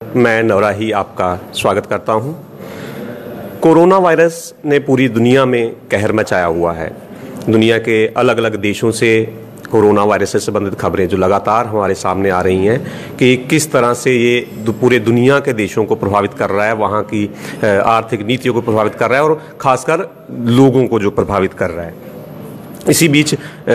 मैं नवराही आपका स्वागत करता हूं। कोरोना वायरस ने पूरी दुनिया में कहर मचाया हुआ है। दुनिया के अलग अलग देशों से कोरोना वायरस से संबंधित खबरें जो लगातार हमारे सामने आ रही हैं कि किस तरह से ये पूरे दुनिया के देशों को प्रभावित कर रहा है, वहाँ की आर्थिक नीतियों को प्रभावित कर रहा है और ख़ासकर लोगों को जो प्रभावित कर रहा है। इसी बीच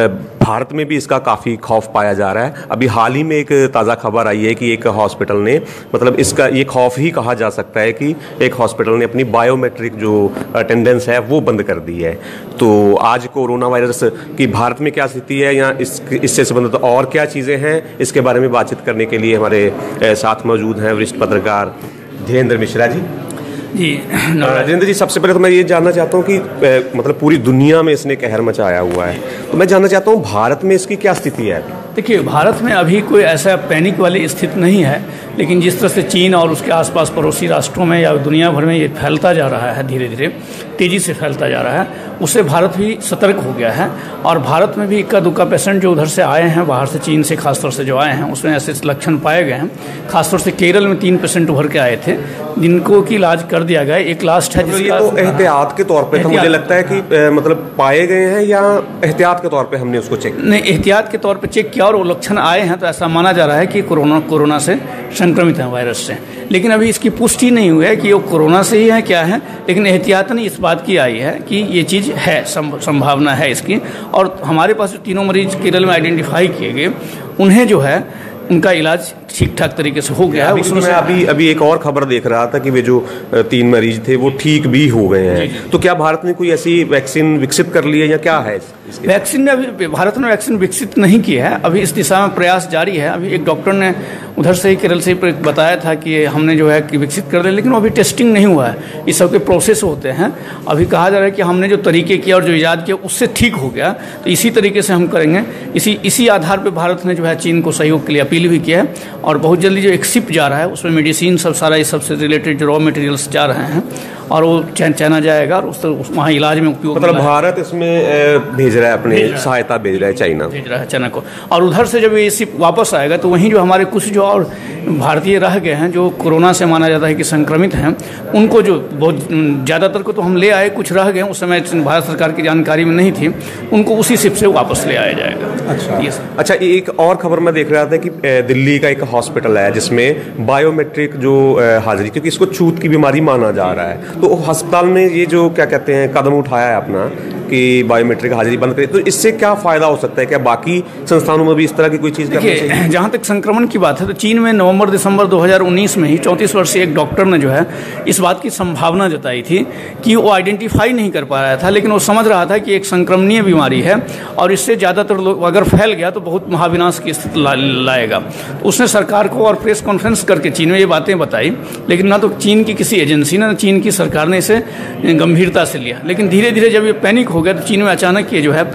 भारत में भी इसका काफ़ी खौफ पाया जा रहा है। अभी हाल ही में एक ताज़ा खबर आई है कि एक हॉस्पिटल ने, मतलब इसका ये खौफ ही कहा जा सकता है कि एक हॉस्पिटल ने अपनी बायोमेट्रिक जो अटेंडेंस है वो बंद कर दी है। तो आज कोरोना वायरस की भारत में क्या स्थिति है या इससे संबंधित और क्या चीज़ें हैं, इसके बारे में बातचीत करने के लिए हमारे साथ मौजूद हैं वरिष्ठ पत्रकार धीरेन्द्र मिश्रा जी। जी धीरेन्द्र जी, सबसे पहले तो मैं ये जानना चाहता हूँ कि मतलब पूरी दुनिया में इसने कहर मचाया हुआ है, तो मैं जानना चाहता हूँ भारत में इसकी क्या स्थिति है? देखिए, भारत में अभी कोई ऐसा पैनिक वाली स्थिति नहीं है, लेकिन जिस तरह से चीन और उसके आसपास पड़ोसी राष्ट्रों में या दुनिया भर में ये फैलता जा रहा है, धीरे धीरे तेज़ी से फैलता जा रहा है, उससे भारत भी सतर्क हो गया है। और भारत में भी इक्का दुक्का पेशेंट जो उधर से आए हैं, बाहर से चीन से खासतौर से जो आए हैं, उसमें ऐसे लक्षण पाए गए हैं। खासतौर से केरल में 3 पेशेंट उभर के आए थे जिनको की इलाज कर दिया गया। एक लास्ट है जिसका ये तो एहतियात के तौर पे, तो मुझे लगता है कि मतलब पाए गए हैं या एहतियात के तौर पे हमने उसको चेक नहीं, एहतियात के तौर पे चेक किया और वो लक्षण आए हैं, तो ऐसा माना जा रहा है कि कोरोना से संक्रमित है वायरस से। लेकिन अभी इसकी पुष्टि नहीं हुई है कि वो कोरोना से ही है क्या है, लेकिन एहतियातन इस बात की आई है कि ये चीज़ है, संभावना है इसकी। और हमारे पास जो 3 मरीज केरल में आइडेंटिफाई किए गए, उन्हें जो है उनका इलाज ठीक ठाक तरीके से हो गया है। उसमें मैं अभी एक और खबर देख रहा था कि वे जो 3 मरीज थे वो ठीक भी हो गए हैं। तो क्या भारत ने कोई ऐसी वैक्सीन विकसित कर ली है या क्या है? वैक्सीन ने अभी भारत ने वैक्सीन विकसित नहीं की है, अभी इस दिशा में प्रयास जारी है। अभी एक डॉक्टर ने उधर से ही केरल से ही बताया था कि हमने जो है कि विकसित कर दिया, लेकिन वो अभी टेस्टिंग नहीं हुआ है। इस सब के प्रोसेस होते हैं। अभी कहा जा रहा है कि हमने जो तरीके किया और जो ईजाद किया उससे ठीक हो गया, तो इसी तरीके से हम करेंगे। इसी आधार पर भारत ने जो है चीन को सहयोग के लिए अपील भी किया है। और बहुत जल्दी जो एक शिप जा रहा है उसमें मेडिसिन सब सारा इस सबसे रिलेटेड जो रॉ मटेरियल्स जा रहे हैं और वो चाइना जाएगा और वहाँ इलाज में उपयोग, मतलब भारत इसमें भेज रहा है, अपने सहायता भेज रहा है, चाइना को। और उधर से जब ये शिप वापस आएगा तो वहीं जो हमारे कुछ जो और भारतीय रह गए हैं जो कोरोना से माना जाता है कि संक्रमित हैं, उनको जो बहुत ज़्यादातर को तो हम ले आए, कुछ रह गए उस समय भारत सरकार की जानकारी में नहीं थी, उनको उसी शिप से वापस ले आया जाएगा। अच्छा, एक और खबर मैं देख रहा था कि दिल्ली का एक हॉस्पिटल है जिसमें बायोमेट्रिक जो हाजिरी, क्योंकि इसको छूत की बीमारी माना जा रहा है, तो अस्पताल ने ये जो क्या कहते हैं कदम उठाया है अपना कि बायोमेट्रिक हाजिरी बंद करे, तो इससे क्या फायदा हो सकता है? क्या बाकी संस्थानों में भी इस तरह की कोई चीज़ करनी चाहिए? जहाँ तक संक्रमण की बात है तो चीन में नवंबर-दिसंबर 2019 में ही 34 वर्षीय एक डॉक्टर ने जो है इस बात की संभावना जताई थी कि वो आइडेंटिफाई नहीं कर पा रहा था, लेकिन वो समझ रहा था कि एक संक्रमणीय बीमारी है और इससे ज़्यादातर लोग अगर फैल गया तो बहुत महाविनाश की स्थिति लाएगा। तो उसने सरकार को और प्रेस कॉन्फ्रेंस करके चीन में ये बातें बताई, लेकिन ना तो चीन की किसी एजेंसी ने, चीन की सरकार ने इसे गंभीरता से लिया। लेकिन धीरे धीरे जब ये पैनिक हो गया तो चीन में अचानक ये जो है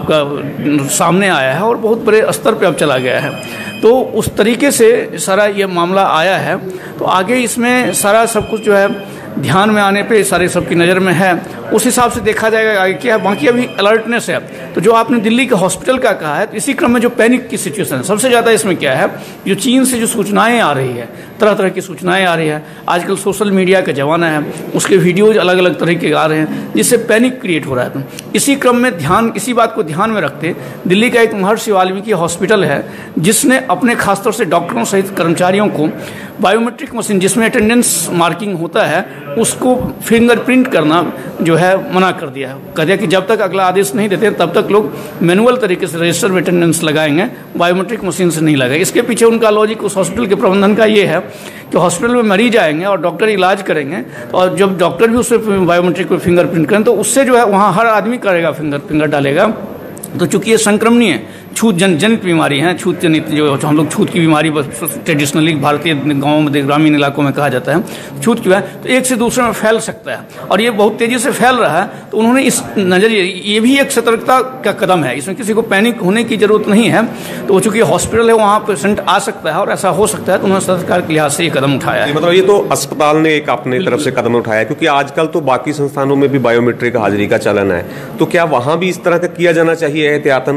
आपका सामने आया है और बहुत बड़े स्तर पे अब चला गया है। तो उस तरीके से सारा ये मामला आया है, तो आगे इसमें सारा सब कुछ जो है ध्यान में आने पे सारे सबकी नज़र में है, उस हिसाब से देखा जाएगा आगे क्या है। बाकी अभी अलर्टनेस है। तो जो आपने दिल्ली के हॉस्पिटल का कहा है, तो इसी क्रम में जो पैनिक की सिचुएशन है सबसे ज़्यादा इसमें क्या है, जो चीन से जो सूचनाएं आ रही है, तरह तरह की सूचनाएं आ रही है, आजकल सोशल मीडिया का ज़माना है, उसके वीडियोज अलग अलग तरह के आ रहे हैं जिससे पैनिक क्रिएट हो रहा है। तो इसी क्रम में इसी बात को ध्यान में रखते दिल्ली का एक महर्षि वाल्मीकि हॉस्पिटल है जिसने अपने खासतौर से डॉक्टरों सहित कर्मचारियों को बायोमेट्रिक मशीन जिसमें अटेंडेंस मार्किंग होता है उसको फिंगरप्रिंट करना जो है मना कर दिया है। कह दिया कि जब तक अगला आदेश नहीं देते तब तक लोग मैनुअल तरीके से रजिस्टर में अटेंडेंस लगाएंगे, बायोमेट्रिक मशीन से नहीं लगाएंगे। इसके पीछे उनका लॉजिक उस हॉस्पिटल के प्रबंधन का ये है कि हॉस्पिटल में मरीज आएंगे और डॉक्टर इलाज करेंगे, और जब डॉक्टर भी उस पर बायोमेट्रिक पर फिंगरप्रिंट करें तो उससे जो है वहाँ हर आदमी करेगा, फिंगर डालेगा। तो चूंकि ये संक्रमणीय छूत जनित बीमारी है, छूत जनित जो हम लोग छूत की बीमारी ट्रेडिशनली भारतीय गाँवों में ग्रामीण इलाकों में कहा जाता है छूत की है, तो एक से दूसरे में फैल सकता है और ये बहुत तेज़ी से फैल रहा है। तो उन्होंने इस नज़रिए ये भी एक सतर्कता का कदम है, इसमें किसी को पैनिक होने की जरूरत नहीं है। तो चूंकि हॉस्पिटल है वहाँ पेशेंट आ सकता है और ऐसा हो सकता है, तो उन्होंने सरकार के लिहाज से ये कदम उठाया है। मतलब ये तो अस्पताल ने एक अपने तरफ से कदम उठाया, क्योंकि आजकल तो बाकी संस्थानों में भी बायोमेट्रिक हाजिरी का चलन है, तो क्या वहाँ भी इस तरह का किया जाना चाहिए एहतियातन?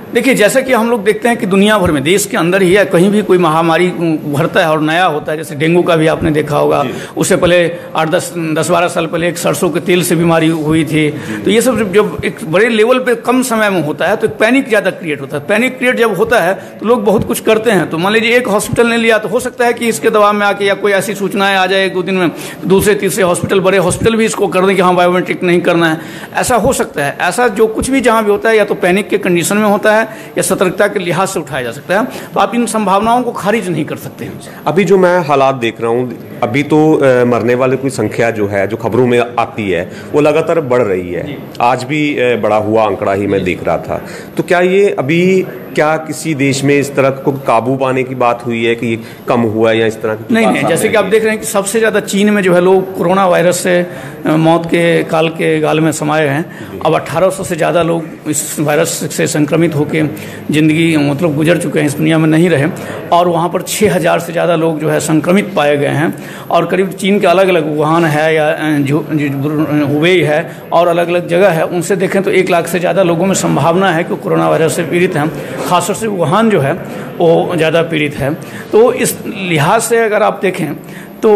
देखिए, जैसा कि हम लोग देखते हैं कि दुनिया भर में, देश के अंदर ही या कहीं भी कोई महामारी उभरता है और नया होता है, जैसे डेंगू का भी आपने देखा होगा, उससे पहले 8-10-12 साल पहले एक सरसों के तेल से बीमारी हुई थी। तो ये सब जब एक बड़े लेवल पे कम समय में होता है तो पैनिक ज़्यादा क्रिएट होता है। पैनिक क्रिएट जब होता है तो लोग बहुत कुछ करते हैं। तो मान लीजिए एक हॉस्पिटल ने लिया तो हो सकता है कि इसके दबाव में आके या कोई ऐसी सूचनाएं आ जाए 1-2 दिन में, दूसरे तीसरे हॉस्पिटल, बड़े हॉस्पिटल भी इसको कर दें कि हाँ बायोमेट्रिक नहीं करना है। ऐसा हो सकता है। ऐसा जो कुछ भी जहाँ भी होता है या तो पैनिक के कंडीशन में होता है या सतर्कता के लिहाज से उठाया जा सकता है। तो आप इन संभावनाओं को खारिज नहीं कर सकते हैं। अभी जो मैं हालात देख रहा हूँ, अभी तो मरने वाले की संख्या जो है, जो खबरों में आती है, वो लगातार बढ़ रही है। आज भी बढ़ा हुआ आंकड़ा ही मैं देख रहा था। तो क्या ये अभी क्या किसी देश में इस तरह को काबू पाने की बात हुई है कि कम हुआ है या इस तरह की? नहीं, जैसे कि आप देख रहे हैं कि सबसे ज़्यादा चीन में जो है लोग कोरोना वायरस से मौत के काल के गाल में समाये हैं। अब 1800 से ज़्यादा लोग इस वायरस से संक्रमित होकर ज़िंदगी मतलब गुजर चुके हैं, इस दुनिया में नहीं रहे। और वहाँ पर 6000 से ज़्यादा लोग जो है संक्रमित पाए गए हैं। और करीब चीन के अलग अलग, वुहान है या हुबेई है और अलग अलग जगह है, उनसे देखें तो 1 लाख से ज़्यादा लोगों में संभावना है कि कोरोना वायरस से पीड़ित हैं। खासतौर से वुहान जो है वो ज़्यादा पीड़ित है। तो इस लिहाज से अगर आप देखें तो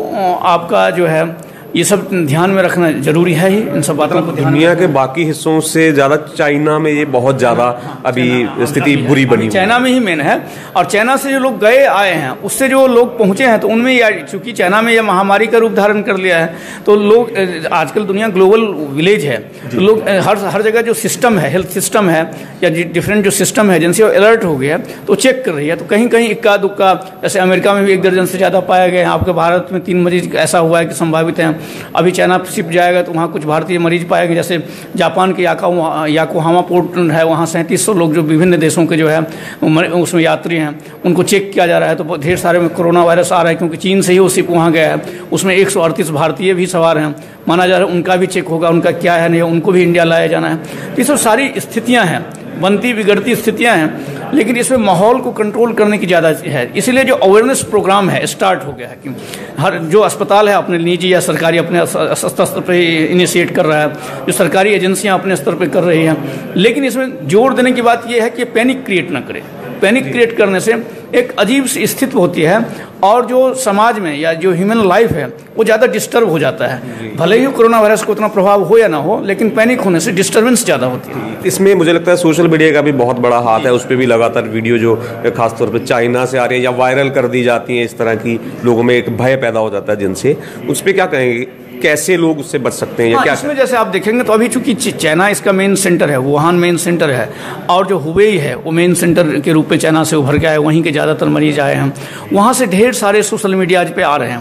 आपका जो है ये सब ध्यान में रखना जरूरी है ही, इन सब बातों को। दुनिया के बाकी हिस्सों से ज़्यादा चाइना में ये बहुत ज़्यादा अभी स्थिति बुरी बनी। चाइना में ही मेन है। और चाइना से जो लोग गए आए हैं, उससे जो लोग पहुंचे हैं, तो उनमें चूंकि चाइना में यह महामारी का रूप धारण कर लिया है, तो लोग, आजकल दुनिया ग्लोबल विलेज है, तो लोग हर जगह जो सिस्टम है, हेल्थ सिस्टम है या डिफरेंट जो सिस्टम है, एजेंसी अलर्ट हो गया है तो चेक कर रही है। तो कहीं कहीं इक्का दुक्का, जैसे अमेरिका में भी 1 दर्जन से ज़्यादा पाया गया है। आपके भारत में 3 मरीज ऐसा हुआ है कि संभावित हैं। अभी चाइना शिप जाएगा तो वहाँ कुछ भारतीय मरीज पाएंगे। जैसे जापान के याकोहामा पोर्ट है, वहाँ 3700 लोग जो विभिन्न देशों के जो है उसमें यात्री हैं, उनको चेक किया जा रहा है। तो ढेर सारे में कोरोना वायरस आ रहा है, क्योंकि चीन से ही वो शिप वहाँ गया है। उसमें 138 भारतीय भी सवार हैं, माना जा रहा है उनका भी चेक होगा, उनका क्या है नहीं, उनको भी इंडिया लाया जाना है। तो ये सब सारी स्थितियाँ हैं, बनती बिगड़ती स्थितियां हैं, लेकिन इसमें माहौल को कंट्रोल करने की ज़्यादा है। इसीलिए जो अवेयरनेस प्रोग्राम है स्टार्ट हो गया है कि हर जो अस्पताल है अपने निजी या सरकारी अपने स्तर पर इनिशिएट कर रहा है, जो सरकारी एजेंसियां अपने स्तर पर कर रही हैं। लेकिन इसमें जोर देने की बात यह है कि पैनिक क्रिएट ना करे। पैनिक क्रिएट करने से एक अजीब सी स्थिति होती है और जो समाज में या जो ह्यूमन लाइफ है वो ज़्यादा डिस्टर्ब हो जाता है। भले ही कोरोना वायरस को उतना प्रभाव हो या ना हो, लेकिन पैनिक होने से डिस्टर्बेंस ज़्यादा होती है। इसमें मुझे लगता है सोशल मीडिया का भी बहुत बड़ा हाथ है। उस पर भी लगातार वीडियो जो खासतौर पर चाइना से आ रही है या वायरल कर दी जाती हैं, इस तरह की लोगों में एक भय पैदा हो जाता है जिनसे, उस पर क्या कहेंगे, कैसे लोग उससे बच सकते हैं या क्या? इसमें जैसे आप देखेंगे तो अभी चूंकि चाइना इसका मेन सेंटर है, वुहान मेन सेंटर है, और जो हुबेई है वो मेन सेंटर के रूप में चाइना से उभर के आए, वहीं के ज़्यादातर मरीज आए हैं। वहाँ से ढेर सारे सोशल मीडिया पे आ रहे हैं।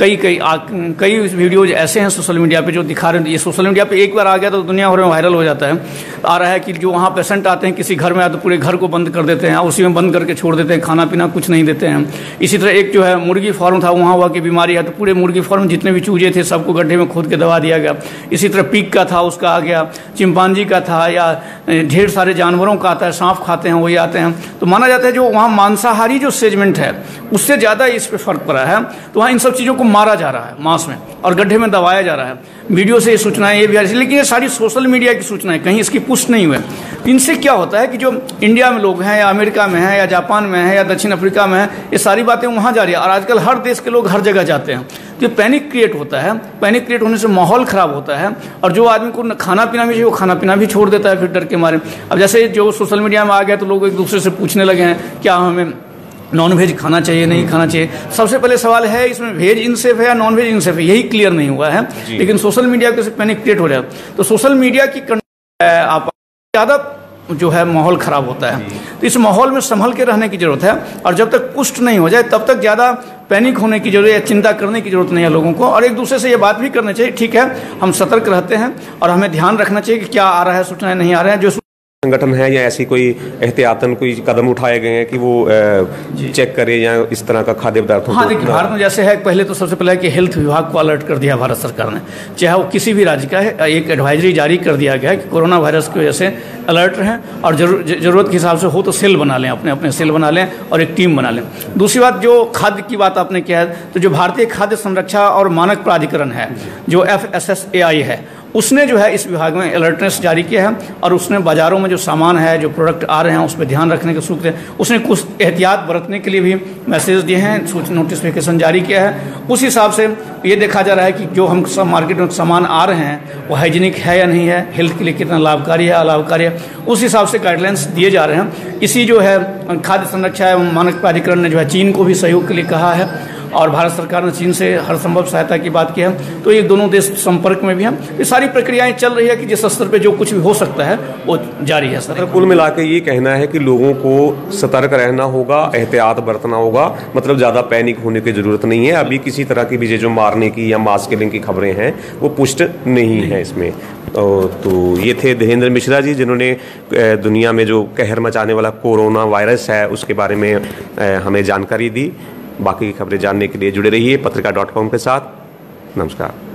कई वीडियोज ऐसे हैं सोशल मीडिया पे जो दिखा रहे हैं। ये सोशल मीडिया पे एक बार आ गया तो दुनिया भर में वायरल हो जाता है। आ रहा है कि जो वहाँ पेशेंट आते हैं किसी घर में, तो पूरे घर को बंद कर देते हैं, उसी में बंद करके छोड़ देते हैं, खाना पीना कुछ नहीं देते हैं। इसी तरह एक जो है मुर्गी फार्म था, वहाँ हुआ कि बीमारी है तो पूरे मुर्गी फार्म जितने भी चूजे थे सबको गड्ढे में खोद के दबा दिया गया। इसी तरह पीक का था, उसका आ गया, चिंपांजी का था, या ढेर सारे जानवरों का आता है, सांप खाते हैं वही आते हैं। तो माना जाता है जो वहाँ मांसाहारी जो सेगमेंट है उससे ज़्यादा इस पर फर्क पड़ा है। तो वहाँ इन सब चीज़ों को मारा जा रहा है मांस में और गड्ढे में दबाया जा रहा है। वीडियो से ये सूचनाएं ये भी आ रही है, लेकिन ये सारी सोशल मीडिया की सूचनाएं, कहीं इसकी पुष्टि नहीं हुई। इनसे क्या होता है कि जो इंडिया में लोग हैं या अमेरिका में हैं या जापान में हैं या दक्षिण अफ्रीका में हैं, ये सारी बातें वहाँ जा रही है। और आजकल हर देश के लोग हर जगह जाते हैं, तो पैनिक क्रिएट होता है। पैनिक क्रिएट होने से माहौल ख़राब होता है और जो आदमी को खाना पीना भी चाहिए वो खाना पीना भी छोड़ देता है फिर डर के मारे। अब जैसे जो सोशल मीडिया में आ गया तो लोग एक दूसरे से पूछने लगे हैं क्या हमें नॉन वेज खाना चाहिए नहीं खाना चाहिए। सबसे पहले सवाल है इसमें वेज इनसेफ है या नॉन वेज इनसेफ है, यही क्लियर नहीं हुआ है। लेकिन सोशल मीडिया के से पैनिक क्रिएट हो रहा है। तो सोशल मीडिया की आप ज़्यादा जो है माहौल ख़राब होता है। तो इस माहौल में संभल के रहने की ज़रूरत है और जब तक पुष्ट नहीं हो जाए तब तक ज़्यादा पैनिक होने की जरूरत है, चिंता करने की जरूरत नहीं है लोगों को। और एक दूसरे से ये बात भी करनी चाहिए, ठीक है हम सतर्क रहते हैं और हमें ध्यान रखना चाहिए कि क्या आ रहा है, सूचनाएं नहीं आ रहे हैं। जो संगठन है या ऐसी कोई एहतियातन कोई कदम उठाए गए हैं कि वो चेक करे या इस तरह का खाद्य पदार्थों? हाँ देखिए, भारत में जैसे है, पहले तो सबसे पहले कि हेल्थ विभाग को अलर्ट कर दिया भारत सरकार ने, चाहे वो किसी भी राज्य का है। एक एडवाइजरी जारी कर दिया गया है कि कोरोना वायरस की वजह से अलर्ट रहें और ज़रूरत के हिसाब से हो तो सेल बना लें, अपने अपने सेल बना लें और एक टीम बना लें। दूसरी बात, जो खाद्य की बात आपने किया है, तो जो भारतीय खाद्य संरक्षा और मानक प्राधिकरण है जो FSSAI है, उसने जो है इस विभाग में अलर्टनेस जारी किया है और उसने बाज़ारों में जो सामान है, जो प्रोडक्ट आ रहे हैं, उस पर ध्यान रखने के सूत्र है। उसने कुछ एहतियात बरतने के लिए भी मैसेज दिए हैं, नोटिफिकेशन जारी किया है। उस हिसाब से ये देखा जा रहा है कि जो हम सब मार्केट में सामान आ रहे हैं वो हाइजीनिक है या नहीं है, हेल्थ के लिए कितना लाभकारी है, अलाभकारी है, उस हिसाब से गाइडलाइंस दिए जा रहे हैं। इसी जो है खाद्य संरक्षा एवं मानक प्राधिकरण ने जो है चीन को भी सहयोग के लिए कहा है और भारत सरकार ने चीन से हर संभव सहायता की बात की है। तो ये दोनों देश संपर्क में भी हैं। ये सारी प्रक्रियाएं चल रही है कि जिस स्तर पे जो कुछ भी हो सकता है वो जारी है सर। कुल मिला के ये कहना है कि लोगों को सतर्क रहना होगा, एहतियात बरतना होगा, मतलब ज़्यादा पैनिक होने की ज़रूरत नहीं है। अभी किसी तरह की भी जो मारने की या मास किलिंग की खबरें हैं वो पुष्ट नहीं है इसमें। तो ये थे धीरेन्द्र मिश्रा जी, जिन्होंने दुनिया में जो कहर मचाने वाला कोरोना वायरस है उसके बारे में हमें जानकारी दी। बाकी की खबरें जानने के लिए जुड़े रहिए पत्रिका.com के साथ। नमस्कार।